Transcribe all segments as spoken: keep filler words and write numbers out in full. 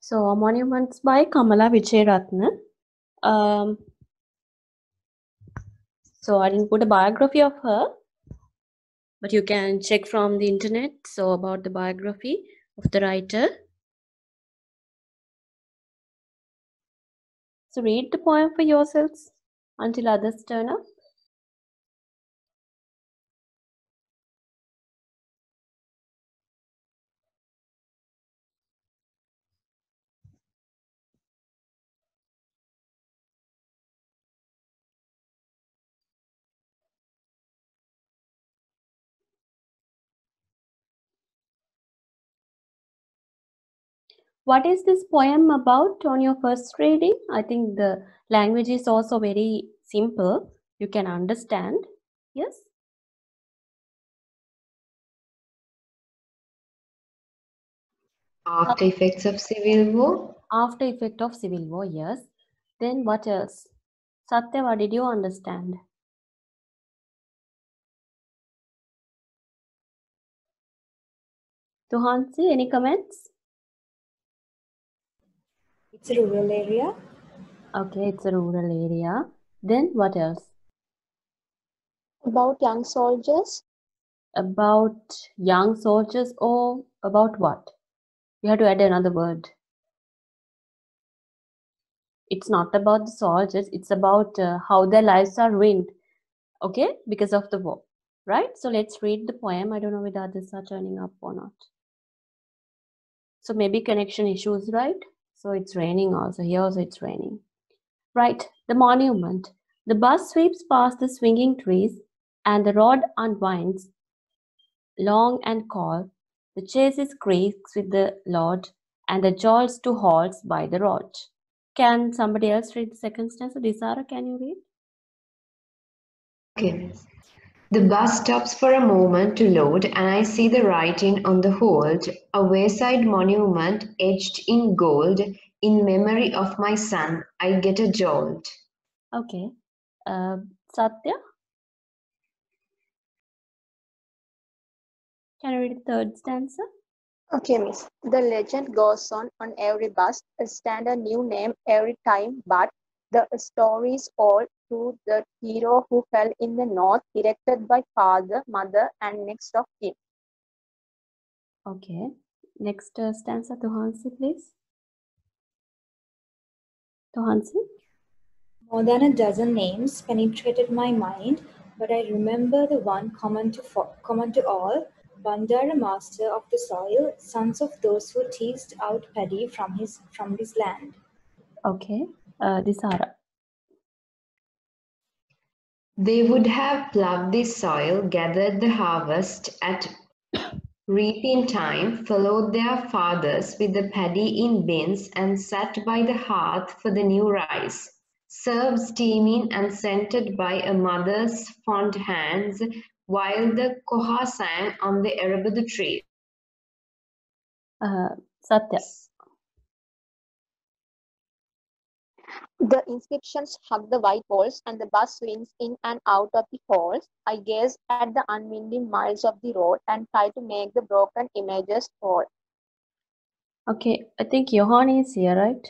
So, Monuments by Kamala Vijayaratne. Um, so, I didn't put a biography of her, but you can check from the internet. So, about the biography of the writer. So, read the poem for yourselves until others turn up. What is this poem about on your first reading? I think the language is also very simple. You can understand. Yes? After effects of civil war? After effect of civil war, yes. Then what else? Satya, what did you understand? Tuhansi, any comments? It's a rural area. Okay, it's a rural area. Then what else? About young soldiers. About young soldiers or about what? You have to add another word. It's not about the soldiers, it's about uh, how their lives are ruined, okay, because of the war, right? So let's read the poem. I don't know whether others are turning up or not. So maybe connection issues, right? So it's raining also. Here also it's raining. Right, the monument. The bus sweeps past the swinging trees and the road unwinds long and cold. The chassis creaks with the load and the jolts to halts by the road. Can somebody else read the second stanza? Disara, can you read? Okay. The bus stops for a moment to load and I see the writing on the hold, a wayside monument etched in gold, in memory of my son. I get a jolt. Okay. Uh, Satya, can you read the third stanza? Okay, miss. The legend goes on on every bus, a stand a new name every time, but the story is all to the hero who fell in the north, erected by father, mother, and next of kin. Okay. Next uh, stanza, Tuhansi, please. Tuhansi? More than a dozen names penetrated my mind, but I remember the one common to fo- common to all: Bandara, master of the soil, sons of those who teased out paddy from his from his land. Okay. Uh, Disara. They would have ploughed the soil, gathered the harvest at reaping time, followed their fathers with the paddy in bins, and sat by the hearth for the new rice, served steaming and scented by a mother's fond hands, while the koha sang on the erebus tree. Uh, Satya. The inscriptions hug the white walls, and the bus swings in and out of the halls. I gaze at the unwinding miles of the road and try to make the broken images whole. Okay, I think Johanni is here, right?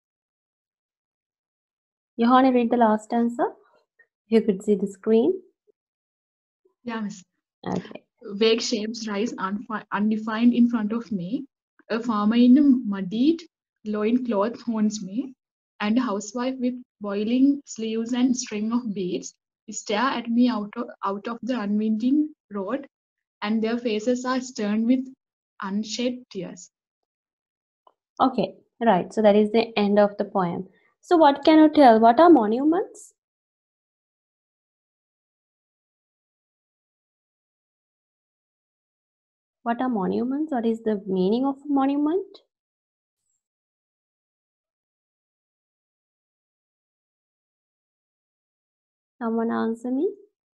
Johanni, read the last answer. You could see the screen. Yeah, miss. Okay. Vague shapes rise unfi- undefined in front of me. A farmer in a muddied loincloth haunts me, and a housewife with boiling sleeves and string of beads stare at me out of, out of the unwinding road, and their faces are stern with unshed tears. Okay, right. So that is the end of the poem. So what can you tell? What are monuments? What are monuments? What is the meaning of a monument? Someone answer me.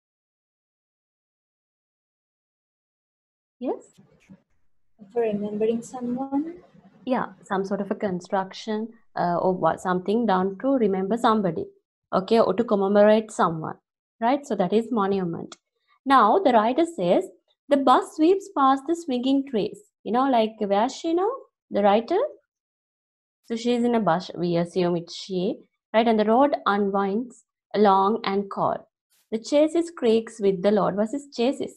Yes? For remembering someone? Yeah, some sort of a construction uh, or what, something done to remember somebody. Okay, or to commemorate someone. Right? So that is monument. Now the writer says the bus sweeps past the swinging trees. You know, like where's she now? The writer? So she is in a bus, we assume it's she, right? And the road unwinds long and cold. The chassis creaks with the load. What is chassis?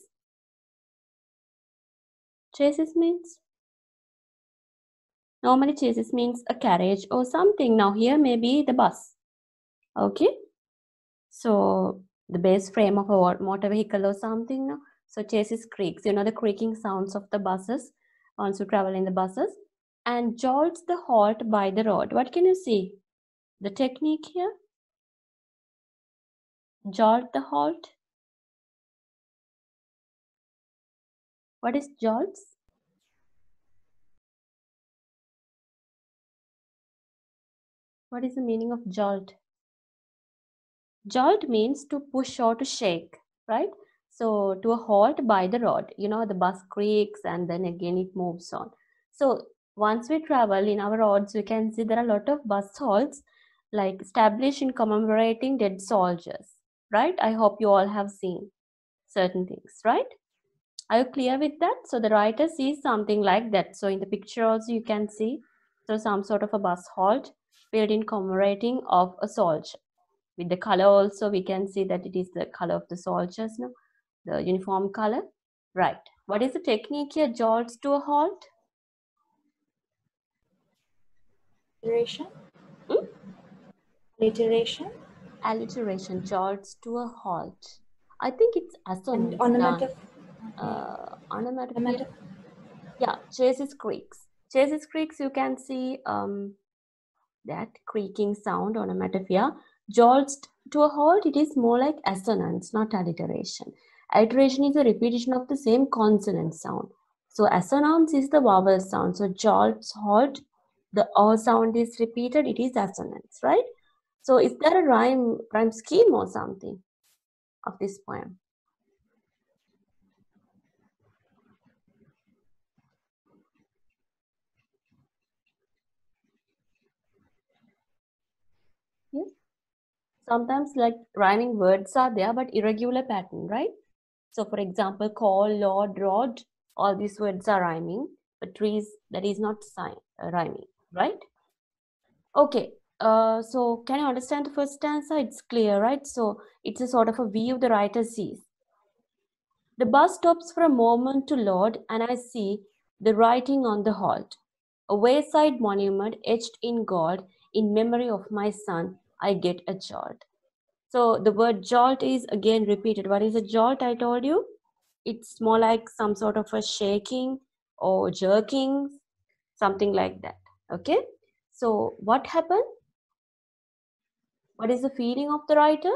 Chassis means? Normally chassis means a carriage or something. Now here may be the bus. Okay. So the base frame of a motor vehicle or something. No? So chassis creaks. You know the creaking sounds of the buses once you travel in the buses. And jolts the halt by the road. What can you see? The technique here? Jolt the halt. What is jolts? What is the meaning of jolt? Jolt means to push or to shake, right? So to a halt by the rod, you know, the bus creaks and then again it moves on. So once we travel in our roads, we can see there are a lot of bus halts like established in commemorating dead soldiers, right? I hope you all have seen certain things, right? Are you clear with that? So the writer sees something like that. So in the picture also you can see so some sort of a bus halt built in commemorating of a soldier. With the color also we can see that it is the color of the soldiers now, the uniform color. Right. What is the technique here? Jolts to a halt? Alliteration. Hmm? Alliteration. Alliteration. Jolts to a halt. I think it's And assonance. onomatopoeia. Uh, onomatopoeia. Onomatopoeia. Yeah, chases creaks. Chases creaks, you can see um, that creaking sound, onomatopoeia. Jolts to a halt, it is more like assonance, not alliteration. Alliteration is a repetition of the same consonant sound. So assonance is the vowel sound. So jolts, halt, the O sound is repeated, it is assonance, right? So is there a rhyme, rhyme scheme or something of this poem? Yes. Sometimes like rhyming words are there, but irregular pattern, right? So for example, call, lord, rod, all these words are rhyming, but trees, that is not sign, uh, rhyming, right? Okay, uh, so can you understand the first stanza? It's clear, right? So it's a sort of a view the writer sees. The bus stops for a moment to load and I see the writing on the halt. A wayside monument etched in gold in memory of my son, I get a jolt. So the word jolt is again repeated. What is a jolt? I told you. It's more like some sort of a shaking or jerking, something like that. Okay. So what happened? What is the feeling of the writer?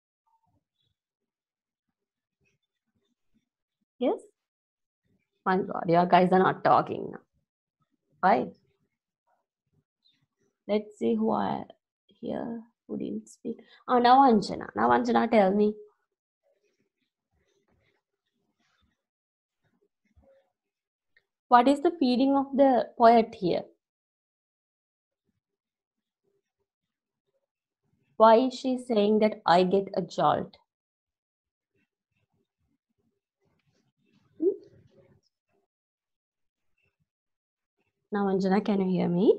Yes. My God, you guys are not talking now. Right. Let's see who are here who didn't speak. Oh, now Anjana. Now Anjana, tell me. What is the feeling of the poet here? Why is she saying that I get a jolt? Hmm? Now Anjana, can you hear me?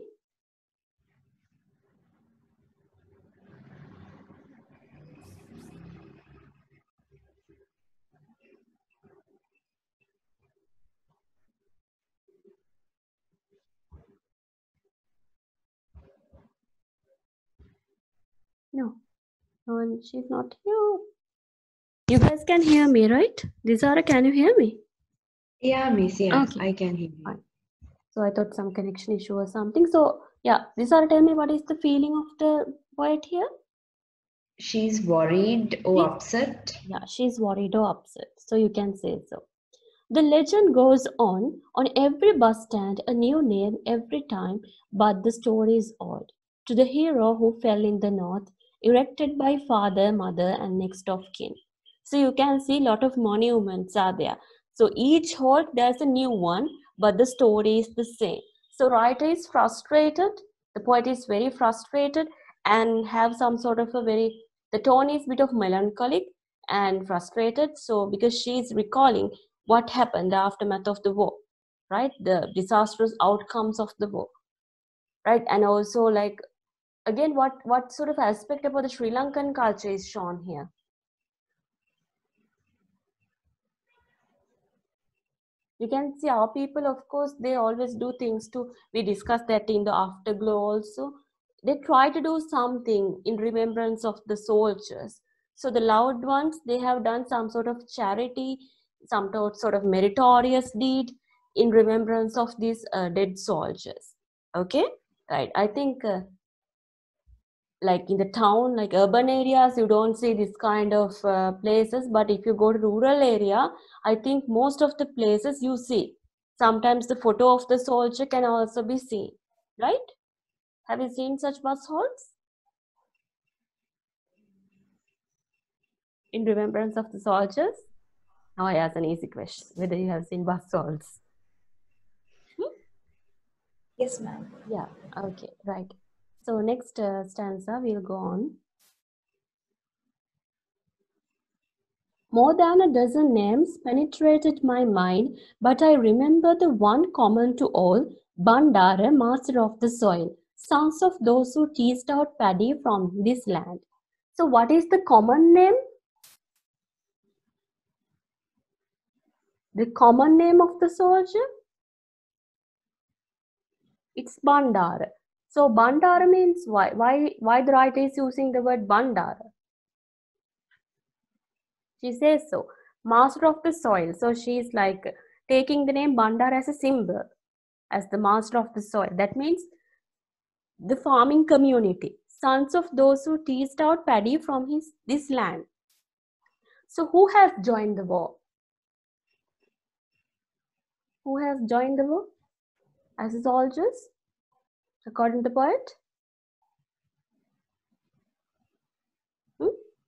No. No, and she's not here. You guys can hear me, right? Disara, can you hear me? Yeah, Miss, yes, Okay. I can hear you. Fine. So I thought some connection issue or something. So yeah, Disara, tell me what is the feeling of the poet here? She's worried or She's- upset. Yeah, she's worried or upset. So you can say so. The legend goes on, on every bus stand, a new name every time, but the story is old. To the hero who fell in the north, erected by father, mother, and next of kin. So you can see a lot of monuments are there. So each halt there's a new one, but the story is the same. So writer is frustrated, the poet is very frustrated and have some sort of a very, the tone is bit of melancholic and frustrated. So because she is recalling what happened, the aftermath of the war, right? The disastrous outcomes of the war. right? And also like, again, what, what sort of aspect about the Sri Lankan culture is shown here? You can see our people, of course, they always do things to, we discussed that in the afterglow also. They try to do something in remembrance of the soldiers. So the loved ones, they have done some sort of charity, some sort of meritorious deed in remembrance of these uh, dead soldiers. Okay, right. I think uh, like in the town, like urban areas, you don't see this kind of uh, places. But if you go to rural area, I think most of the places you see. Sometimes the photo of the soldier can also be seen, right? Have you seen such bus halls? In remembrance of the soldiers? Now I ask an easy question, whether you have seen bus halls. Hmm? Yes, ma'am. Yeah, okay, right. So next uh, stanza, we'll go on. More than a dozen names penetrated my mind, but I remember the one common to all, Bandara, master of the soil, sons of those who teased out paddy from this land. So what is the common name? The common name of the soldier? It's Bandara. So Bandara means why? Why, why the writer is using the word Bandara? She says so. Master of the soil. So she is like taking the name Bandara as a symbol, as the master of the soil. That means the farming community, sons of those who teased out paddy from his this land. So who has joined the war? Who has joined the war as soldiers, according to the poet? Hmm?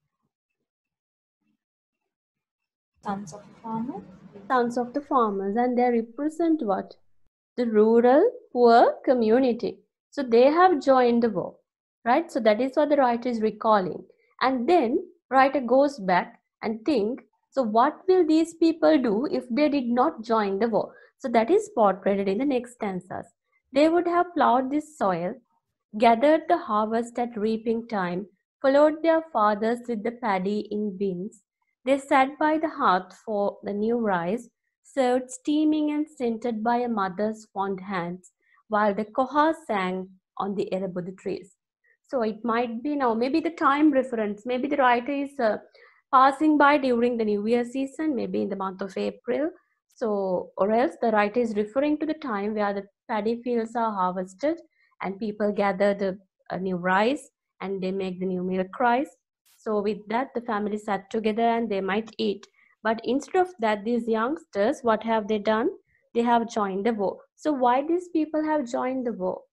Sons of farmer. Sons of the farmers, and they represent what? The rural poor community. So they have joined the war, right? So that is what the writer is recalling. And then writer goes back and think, so what will these people do if they did not join the war? So that is portrayed in the next stanzas. They would have plowed this soil, gathered the harvest at reaping time, followed their fathers with the paddy in bins. They sat by the hearth for the new rice, served steaming and scented by a mother's fond hands, while the koha sang on the erebodhu trees. So it might be now, maybe the time reference, maybe the writer is uh, passing by during the New Year season, maybe in the month of April. So, or else the writer is referring to the time where the paddy fields are harvested and people gather the uh, new rice and they make the new milk rice. So with that, the family sat together and they might eat. But instead of that, these youngsters, what have they done? They have joined the war. So why these people have joined the war?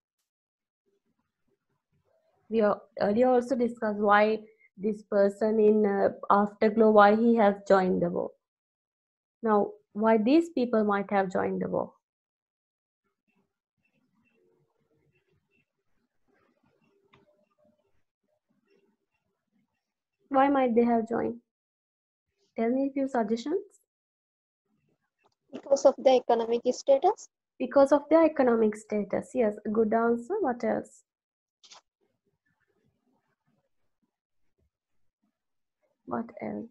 We earlier also discussed why this person in uh, Afterglow, why he has joined the war. Now, why these people might have joined the war? Why might they have joined? Tell me a few suggestions. Because of the economic status. Because of their economic status. Yes, a good answer. What else? What else?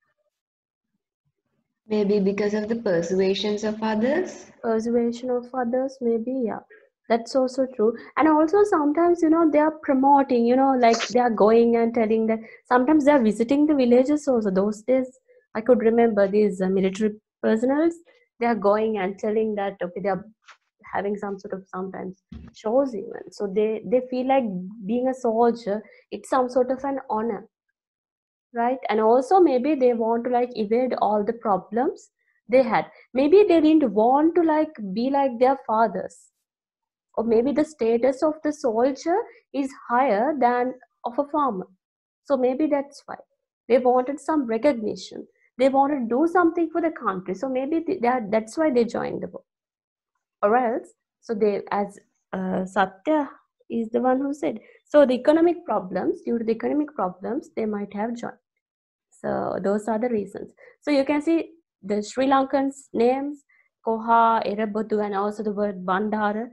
Maybe because of the persuasions of others. Persuasion of others, maybe, yeah. That's also true. And also sometimes, you know, they are promoting, you know, like they are going and telling that sometimes they are visiting the villages also. Those days, I could remember these uh, military personnel, they are going and telling that, okay, they are having some sort of sometimes shows even. So they, they feel like being a soldier, it's some sort of an honor, right? And also maybe they want to like evade all the problems they had. Maybe they didn't want to like be like their fathers, or maybe the status of the soldier is higher than of a farmer. So maybe that's why they wanted some recognition, they wanted to do something for the country. So maybe they, that, that's why they joined the war. Or else, so they, as uh, Satya is the one who said, so the economic problems, due to the economic problems, they might have joined. So those are the reasons. So you can see the Sri Lankans names, Koha, Erebodhu, and also the word Bandara.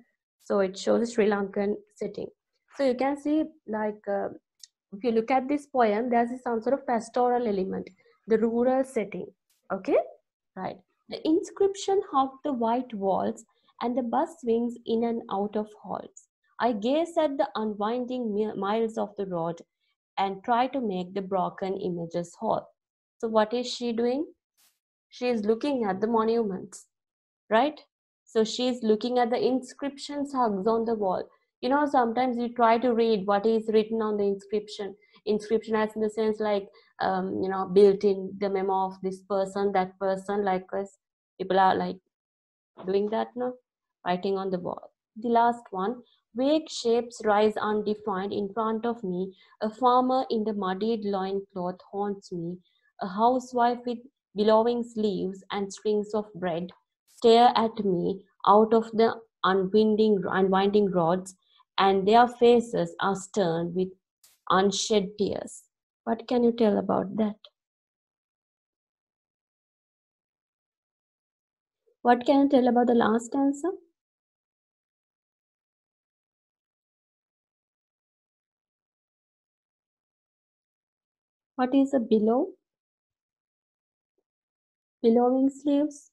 So it shows a Sri Lankan setting. So you can see, like, uh, if you look at this poem, there's some sort of pastoral element, the rural setting. Okay, right. The inscription hugged the white walls, and the bus swings in and out of halls. I gaze at the unwinding miles of the road and try to make the broken images whole. So what is she doing? She is looking at the monuments, right? So she's looking at the inscriptions hugs on the wall. You know, sometimes you try to read what is written on the inscription. Inscription as in the sense like, um, you know, built in the memo of this person, that person, like us. People are like doing that now, writing on the wall. The last one, vague shapes rise undefined in front of me. A farmer in the muddied loincloth haunts me. A housewife with billowing sleeves and strings of bread stare at me out of the unwinding, unwinding rods, and their faces are stern with unshed tears. What can you tell about that? What can you tell about the last answer? What is a billow? Billowing sleeves?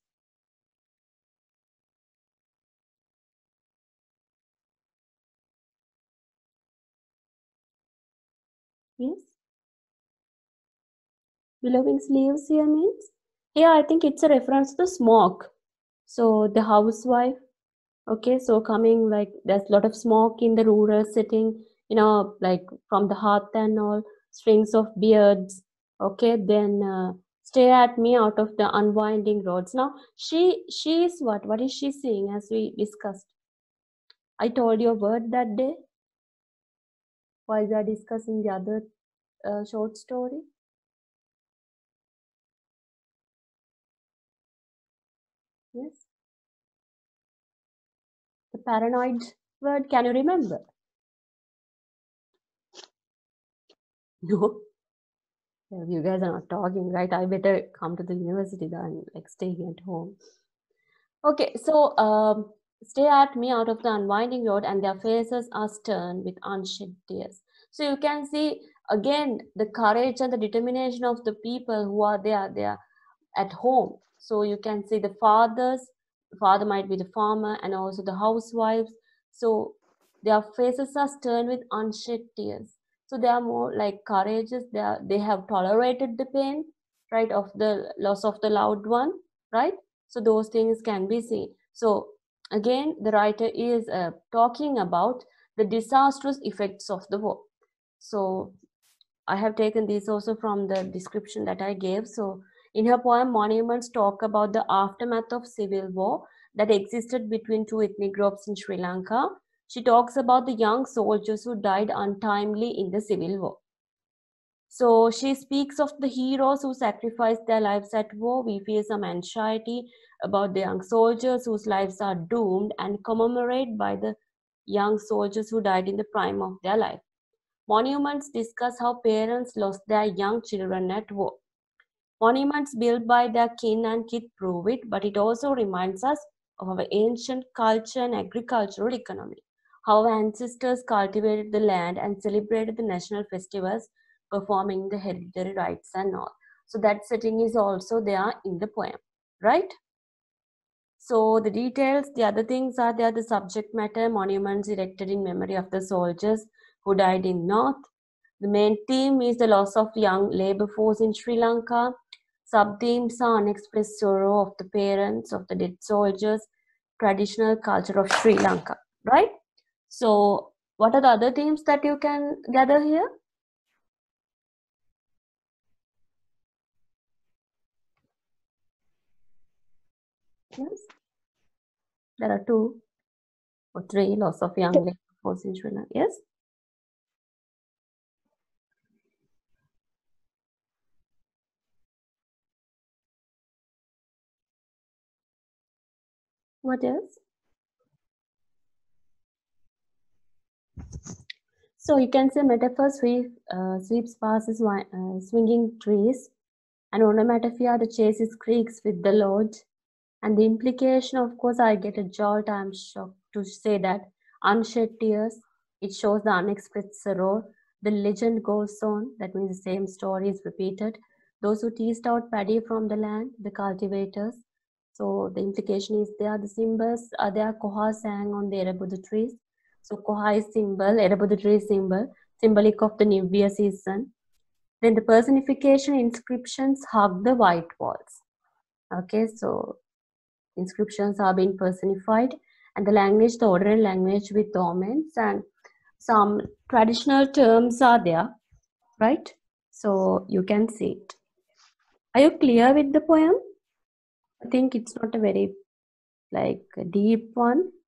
Yes. Billowing sleeves here means? Yeah, I think it's a reference to smoke. So the housewife, okay, so coming like there's a lot of smoke in the rural setting, you know, like from the hearth and all, strings of beards, okay, then uh, stare at me out of the unwinding roads. Now, she, she is what? What is she saying as we discussed? I told you a word that day while we are discussing the other uh, short story. Yes. The paranoid word, can you remember? No. You guys are not talking, right? I better come to the university than like staying at home. Okay, so um, stay at me out of the unwinding road, and their faces are stern with unshed tears. So you can see again the courage and the determination of the people who are there, they are at home. So you can see the fathers, the father might be the farmer, and also the housewives. So their faces are stern with unshed tears. So they are more like courageous. They are, they have tolerated the pain, right, of the loss of the loved one, right? So those things can be seen. So again, the writer is uh, talking about the disastrous effects of the war. So I have taken these also from the description that I gave. So in her poem, Monuments talk about the aftermath of civil war that existed between two ethnic groups in Sri Lanka. She talks about the young soldiers who died untimely in the civil war. So she speaks of the heroes who sacrificed their lives at war. We feel some anxiety about the young soldiers whose lives are doomed, and commemorate by the young soldiers who died in the prime of their life. Monuments discuss how parents lost their young children at war. Monuments built by their kin and kith prove it, but it also reminds us of our ancient culture and agricultural economy, how our ancestors cultivated the land and celebrated the national festivals, performing the hereditary rites and all. So that setting is also there in the poem, right? So the details, the other things are there, the subject matter, monuments erected in memory of the soldiers who died in North. The main theme is the loss of young labor force in Sri Lanka. Sub-themes are unexpressed sorrow of the parents of the dead soldiers, traditional culture of Sri Lanka, right? So what are the other themes that you can gather here? Yes. There are two or three, loss of young labor force in Sri Lanka. Yes. What else? So you can say metaphor sweep, uh, sweeps past his wi- uh, swinging trees, and onomatopoeia, the chases creaks with the load. And the implication, of course, I get a jolt, I'm shocked to say that. unshed tears. It shows the unexpressed sorrow. The legend goes on. That means the same story is repeated. Those who teased out paddy from the land, the cultivators. So the implication is there. The symbols are there. Koha sang on the Erebodhu trees. So Koha is symbol, Erebodhu tree is symbol, symbolic of the New Year season. Then the personification inscriptions hug the white walls. Okay, so inscriptions are being personified, and the language, the ordinary language with omens, and some traditional terms are there, right? So you can see it. Are you clear with the poem? I think it's not a very like a deep one.